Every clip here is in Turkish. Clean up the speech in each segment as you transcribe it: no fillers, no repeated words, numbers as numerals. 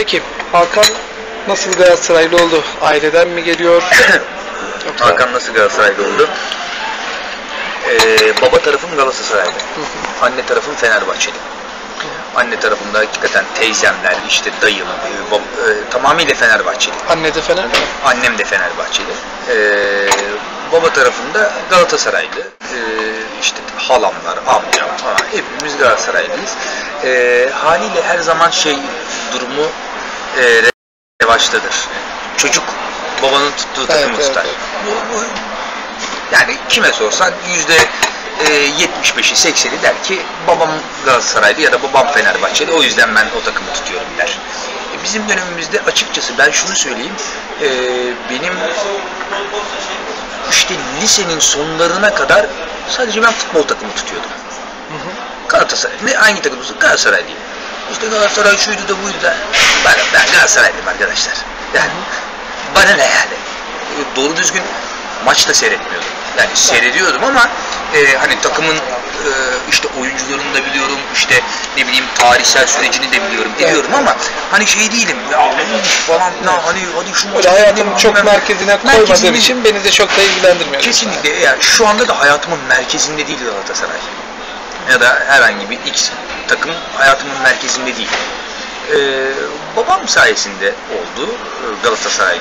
Peki Hakan nasıl Galatasaraylı oldu? Aileden mi geliyor? Hakan nasıl Galatasaraylı oldu? Baba tarafım Galatasaraylı. Anne tarafım Fenerbahçeli. Anne tarafında hakikaten teyzemler, işte dayım, tamamıyla Fenerbahçeli. Anne de Fener mi? Annem de Fenerbahçeli. Baba tarafında Galatasaraylı. İşte halamlar, amcam falan hepimiz Galatasaraylıyız. Haliyle her zaman durumu revaçtadır. Çocuk babanın tuttuğu takımı tutar. Evet. Bu, yani kime sorsan %75'i 80'i der ki babam Galatasaraylı ya da babam Fenerbahçeli, o yüzden ben o takımı tutuyorum der. Bizim dönemimizde açıkçası ben şunu söyleyeyim, benim işte lisenin sonlarına kadar sadece ben futbol takımı tutuyordum. Galatasaray. Ne hangi takım tutuyorsun? Galatasaraylıyım. İşte Galatasaray şuydu da buydu da. Ben Galatasaraylıyım arkadaşlar. Yani bana ne yani? Doğru düzgün maç da seyretmiyordum. Yani seyrediyordum ama hani takımın işte oyuncularını da biliyorum, işte ne bileyim tarihsel sürecini de biliyorum, ediyorum ama hani değilim ya falan hani hadi şu maçı hayatımın çok merkezine koymadığım için beni de çok da ilgilendirmiyor. Kesinlikle yani şu anda da hayatımın merkezinde değil Galatasaray. Ya da herhangi bir X takım hayatımın merkezinde değil. Babam sayesinde oldu Galatasaraylı.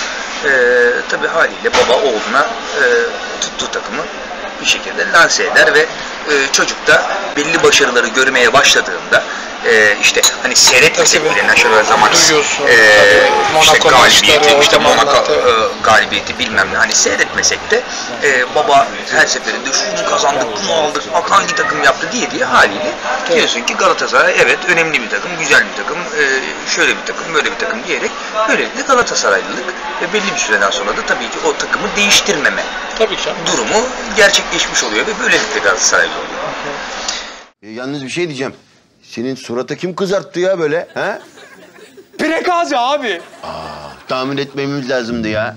Tabii haliyle baba oğluna tuttuğu takımı bir şekilde lanse eder ve çocuk da belli başarıları görmeye başladığında işte hani seyretmesek bile National zaman işte galibiyeti, işte Monaco galibiyeti bilmem ne, hani seyretmesek de baba her seferinde şunu kazandık, bunu aldık, hangi takım yaptı diye haliyle diyorsun ki Galatasaray evet önemli bir takım, güzel bir takım, şöyle bir takım, böyle bir takım diyerek böylelikle Galatasaraylılık ve belli bir süreden sonra da tabii ki o takımı değiştirmeme durumu gerçekleşmiş oluyor ve böylelikle Galatasaraylı oluyor. Yalnız bir şey diyeceğim. Senin surata kim kızarttı ya böyle? He? Prekazi abi. Tahmin etmemiz lazımdı ya.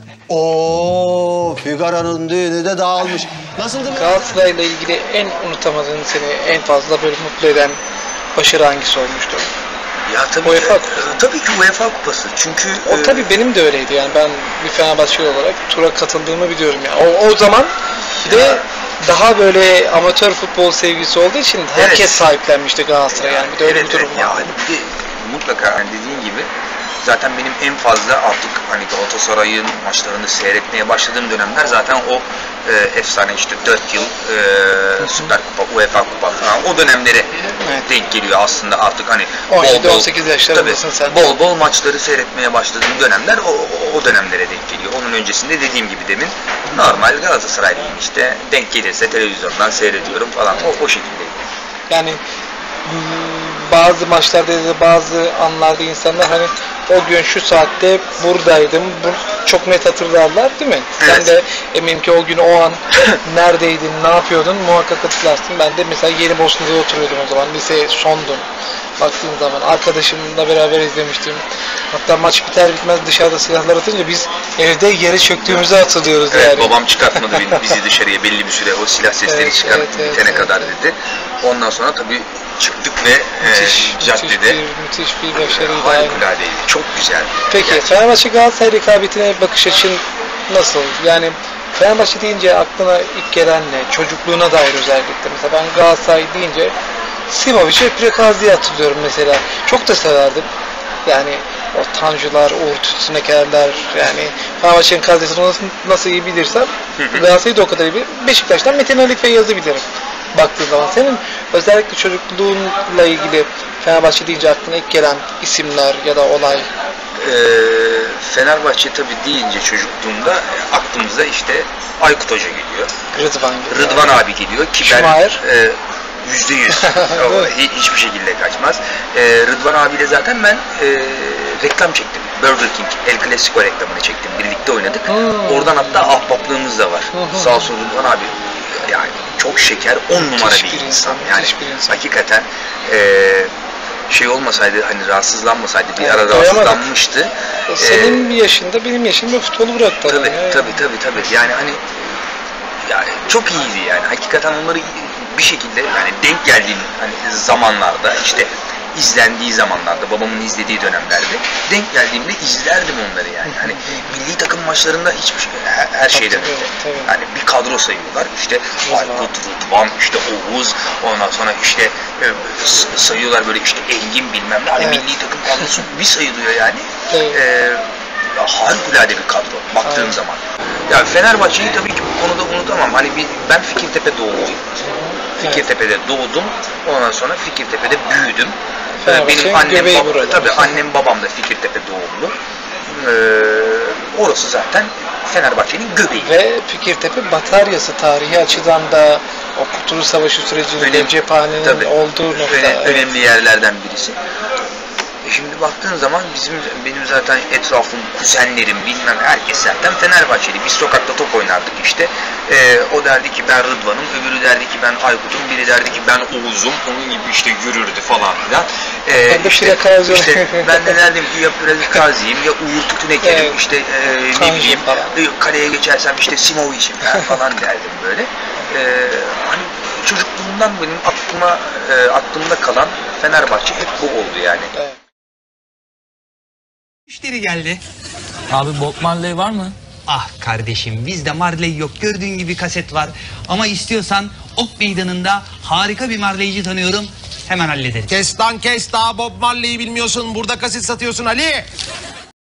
Oo, Figaro'nun düğünü de dağılmış. Nasıldı be? Galatasaray'la ilgili en unutamadığın, seni en fazla böyle mutlu eden başarı hangisi olmuştu? Ya tabii UEFA tabii ki UEFA Kupası. Çünkü o tabii benim de öyleydi yani, ben bir Fenerbahçeli olarak tura katıldığımı biliyorum yani. O zaman bir de daha böyle amatör futbol sevgisi olduğu için herkes sahiplenmişti Galatasaray yani. Bir de öyle bir durum var. Yani bir de mutlaka hani dediğin gibi zaten benim en fazla artık hani Galatasaray'ın maçlarını seyretmeye başladığım dönemler zaten o efsane işte 4 yıl Süper Kupa, UEFA Kupa falan o dönemlere denk geliyor aslında artık hani 17-18 yaşlarındasın sen. Bol bol maçları seyretmeye başladığım dönemler o dönemlere denk geliyor. Onun öncesinde dediğim gibi demin normal Galatasaraylıyım işte, denk gelirse televizyondan seyrediyorum falan o şekilde. Yani bazı maçlarda ya da bazı anlarda insanlar hani o gün şu saatte buradaydım, çok net hatırlarlar değil mi? Evet. Sen de eminim ki o gün o an neredeydin, ne yapıyordun muhakkak hatırlarsın. Ben de mesela Yeni Bosna'da oturuyordum o zaman, lise sondum. Baktığım zaman arkadaşımla beraber izlemiştim. Hatta maç biter bitmez dışarıda silahlar atınca biz evde yere çöktüğümüzü hatırlıyoruz evet, yani. Babam çıkartmadı bizi dışarıya belli bir süre, o silah sesleri bitene kadar dedi. Ondan sonra tabii çıktık ve caddede müthiş bir başarıydı. Harikuladeydi. Çok güzel. Peki Fenerbahçe Galatasaray rekabetine bakış açın nasıl? Yani Fenerbahçe deyince aklına ilk gelen ne? Çocukluğuna dair özellikle. Mesela ben Galatasaray deyince Simovic ve Prekazi'yi hatırlıyorum mesela. Çok da severdim. Yani o Tanjular, Uğur Tütsünekerler, yani Fenerbahçe'nin kadrosunu nasıl iyi bilirsem Galatasaray'ı da o kadar iyi bilirim. Beşiktaş'tan Metin Ali Feyyaz'ı bilirim baktığın zaman. Senin özellikle çocukluğunla ilgili Fenerbahçe deyince aklına ilk gelen isimler ya da olay? Fenerbahçe tabii deyince çocukluğumda aklımıza işte Aykut Hoca geliyor. Rıdvan abi geliyor ki ben %100 hiçbir şekilde kaçmaz. Rıdvan abiyle zaten ben reklam çektim. Burger King El Clasico reklamını çektim. Birlikte oynadık. Oradan hatta ahbaplığımız da var. Sağ olsun Rıdvan abi. Yani çok şeker, 10 numara bir insan. Yani hakikaten olmasaydı, hani rahatsızlanmasaydı, bir ara rahatsızlanmıştı. Senin bir yaşında, benim yaşımda futbolu bıraktı. Tabii. Yani hani çok iyiydi yani. Hakikaten onları bir şekilde yani denk geldiğim hani zamanlarda işte izlendiği zamanlarda, babamın izlediği dönemlerde denk geldiğimde izlerdim onları yani. Hani milli takım maçlarında hiçbir şey, her şeyden Tabii, öte. tabii. Yani bir kadro sayıyorlar. İşte Aykut, Rıdvan, işte Oğuz, ondan sonra işte sayıyorlar böyle işte Engin bilmem ne. Hani milli takım kadrosu bir sayılıyor yani. Evet. Harikulade bir kadro baktığın zaman. Ya Fenerbahçe'yi tabii ki bu konuda unutamam. Hani ben Fikirtepe doğumluyum. Fikirtepe'de doğdum. Ondan sonra Fikirtepe'de büyüdüm. Benim annem, tabii annem babam da Fikirtepe doğumlu. Orası zaten Fenerbahçe'nin göbeği. Ve Fikirtepe bataryası tarihi açıdan da o Kurtuluş Savaşı sürecinde cephanenin olduğu nokta. Önemli yerlerden birisi. Şimdi baktığın zaman benim zaten etrafım, kuzenlerim, bilmem herkes zaten Fenerbahçeli. Biz sokakta top oynardık işte. O derdi ki ben Rıdvan'ım, öbürü derdi ki ben Aykut'um, biri derdi ki ben Oğuz'um. Onun gibi işte yürürdü falan filan. İşte ben de derdim ki ya Prekazi'yim ya Uğur Tütüneker'im, işte ne bileyim kaleye geçersem işte Simovic'im falan derdim böyle. Hani çocukluğumdan benim aklımda kalan Fenerbahçe hep bu oldu yani. Evet. Müşteri geldi. Abi Bob Marley var mı? Ah kardeşim bizde Marley yok. Gördüğün gibi kaset var. Ama istiyorsan Ok Meydanı'nda harika bir Marleyci tanıyorum. Hemen hallederiz. Kes lan kes, daha Bob Marley'i bilmiyorsun. Burada kaset satıyorsun Ali.